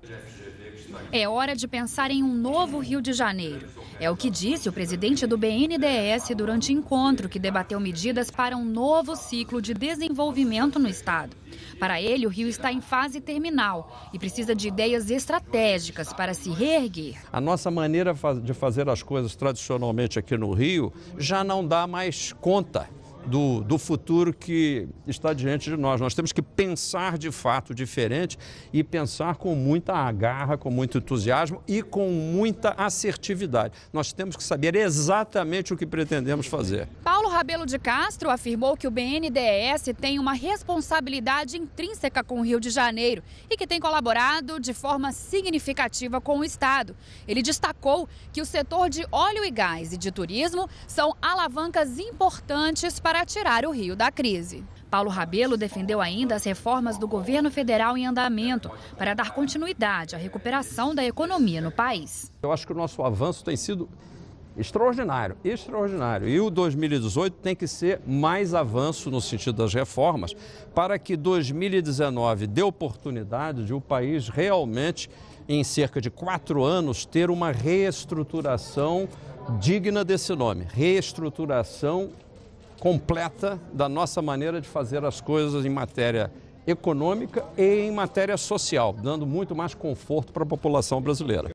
É hora de pensar em um novo Rio de Janeiro. É o que disse o presidente do BNDES durante encontro que debateu medidas para um novo ciclo de desenvolvimento no estado. Para ele, o Rio está em fase terminal e precisa de ideias estratégicas para se reerguer. A nossa maneira de fazer as coisas tradicionalmente aqui no Rio já não dá mais conta do futuro que está diante de nós. Nós temos que pensar de fato diferente e pensar com muita garra, com muito entusiasmo e com muita assertividade. Nós temos que saber exatamente o que pretendemos fazer. Paulo Rabelo de Castro afirmou que o BNDES tem uma responsabilidade intrínseca com o Rio de Janeiro e que tem colaborado de forma significativa com o estado. Ele destacou que o setor de óleo e gás e de turismo são alavancas importantes para tirar o Rio da crise. Paulo Rabelo defendeu ainda as reformas do governo federal em andamento para dar continuidade à recuperação da economia no país. Eu acho que o nosso avanço tem sido extraordinário. E o 2018 tem que ser mais avanço no sentido das reformas para que 2019 dê oportunidade de o país realmente, em cerca de 4 anos, ter uma reestruturação digna desse nome. Reestruturação completa da nossa maneira de fazer as coisas em matéria econômica e em matéria social, dando muito mais conforto para a população brasileira.